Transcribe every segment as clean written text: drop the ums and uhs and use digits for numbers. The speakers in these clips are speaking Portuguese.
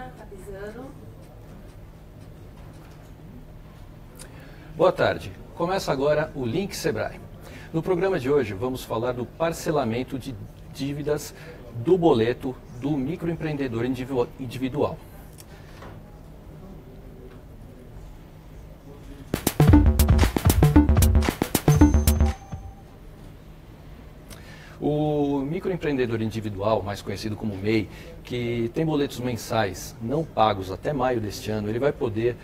Mariana, avisando. Boa tarde. Começa agora o Link Sebrae. No programa de hoje vamos falar do parcelamento de dívidas do boleto do microempreendedor individual. O microempreendedor individual, mais conhecido como MEI, que tem boletos mensais não pagos até maio deste ano, ele vai poder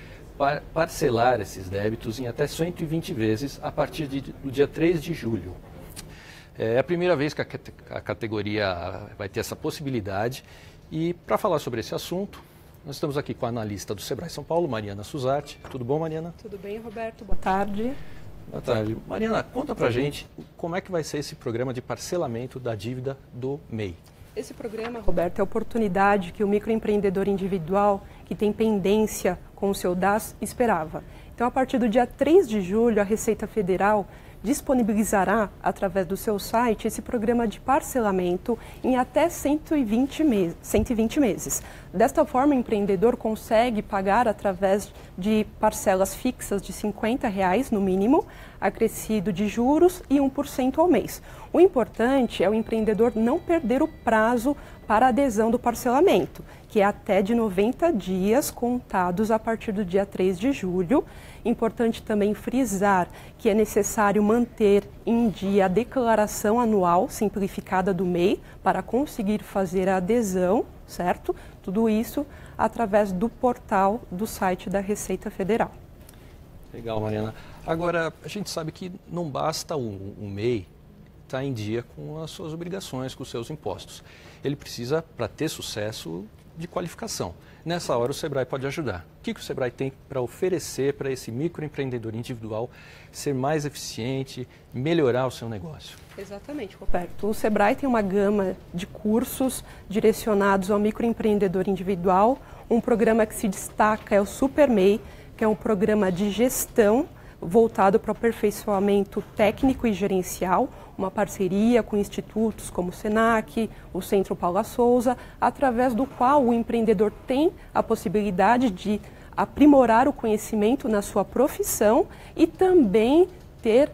parcelar esses débitos em até 120 vezes a partir do dia 3 de julho. É a primeira vez que a categoria vai ter essa possibilidade. E para falar sobre esse assunto, nós estamos aqui com a analista do Sebrae São Paulo, Mariana Suzarte. Tudo bom, Mariana? Tudo bem, Roberto? Boa tarde. Boa tarde. Mariana, conta pra gente como é que vai ser esse programa de parcelamento da dívida do MEI. Esse programa, Roberto, é a oportunidade que o microempreendedor individual que tem pendência com o seu DAS esperava. Então, a partir do dia 3 de julho, a Receita Federal disponibilizará, através do seu site, esse programa de parcelamento em até 120 meses. Desta forma, o empreendedor consegue pagar através de parcelas fixas de R$ 50 no mínimo, acrescido de juros e 1% ao mês. O importante é o empreendedor não perder o prazo para a adesão do parcelamento, que é até de 90 dias contados a partir do dia 3 de julho. Importante também frisar que é necessário manter em dia a declaração anual simplificada do MEI para conseguir fazer a adesão, certo? Tudo isso através do portal do site da Receita Federal. Legal, Mariana. Agora, a gente sabe que não basta o MEI estar em dia com as suas obrigações, com os seus impostos. Ele precisa, para ter sucesso, de qualificação. Nessa hora o Sebrae pode ajudar. O que o Sebrae tem para oferecer para esse microempreendedor individual ser mais eficiente, melhorar o seu negócio? Exatamente, Roberto. O Sebrae tem uma gama de cursos direcionados ao microempreendedor individual. Um programa que se destaca é o Super MEI, que é um programa de gestão voltado para o aperfeiçoamento técnico e gerencial, uma parceria com institutos como o SENAC, o Centro Paula Souza, através do qual o empreendedor tem a possibilidade de aprimorar o conhecimento na sua profissão e também ter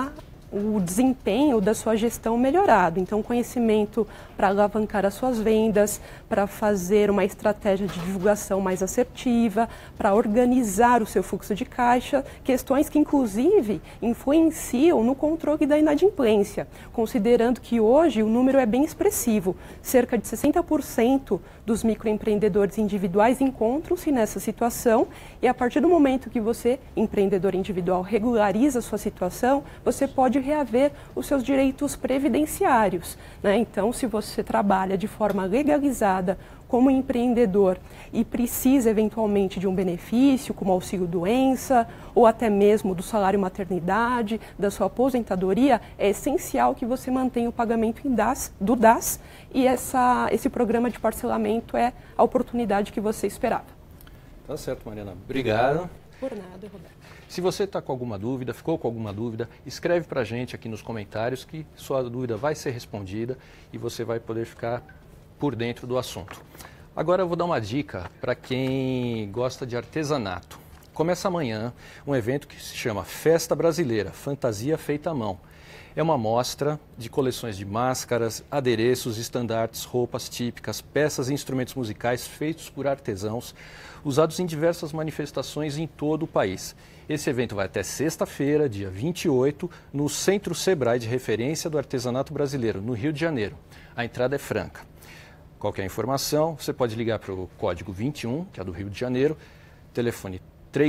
o desempenho da sua gestão melhorado. Então, conhecimento para alavancar as suas vendas, para fazer uma estratégia de divulgação mais assertiva, para organizar o seu fluxo de caixa, questões que, inclusive, influenciam no controle da inadimplência, considerando que hoje o número é bem expressivo. Cerca de 60% dos microempreendedores individuais encontram-se nessa situação e, a partir do momento que você, empreendedor individual, regulariza a sua situação, você pode reaver os seus direitos previdenciários, né? Então, se você trabalha de forma legalizada como empreendedor e precisa eventualmente de um benefício, como auxílio-doença ou até mesmo do salário maternidade, da sua aposentadoria, é essencial que você mantenha o pagamento do DAS e esse programa de parcelamento é a oportunidade que você esperava. Tá certo, Mariana. Obrigado. Por nada, Roberto. Se você está com alguma dúvida, ficou com alguma dúvida, escreve para a gente aqui nos comentários que sua dúvida vai ser respondida e você vai poder ficar por dentro do assunto. Agora eu vou dar uma dica para quem gosta de artesanato. Começa amanhã um evento que se chama Festa Brasileira, Fantasia Feita à Mão. É uma mostra de coleções de máscaras, adereços, estandartes, roupas típicas, peças e instrumentos musicais feitos por artesãos, usados em diversas manifestações em todo o país. Esse evento vai até sexta-feira, dia 28, no Centro Sebrae de Referência do Artesanato Brasileiro, no Rio de Janeiro. A entrada é franca. Qualquer informação, você pode ligar para o código 21, que é do Rio de Janeiro, telefone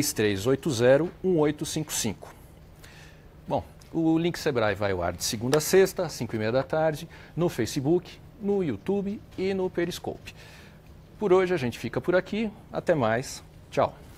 3380-1855. Bom, o Link Sebrae vai ao ar de segunda a sexta, às 5h30 da tarde, no Facebook, no YouTube e no Periscope. Por hoje a gente fica por aqui. Até mais. Tchau.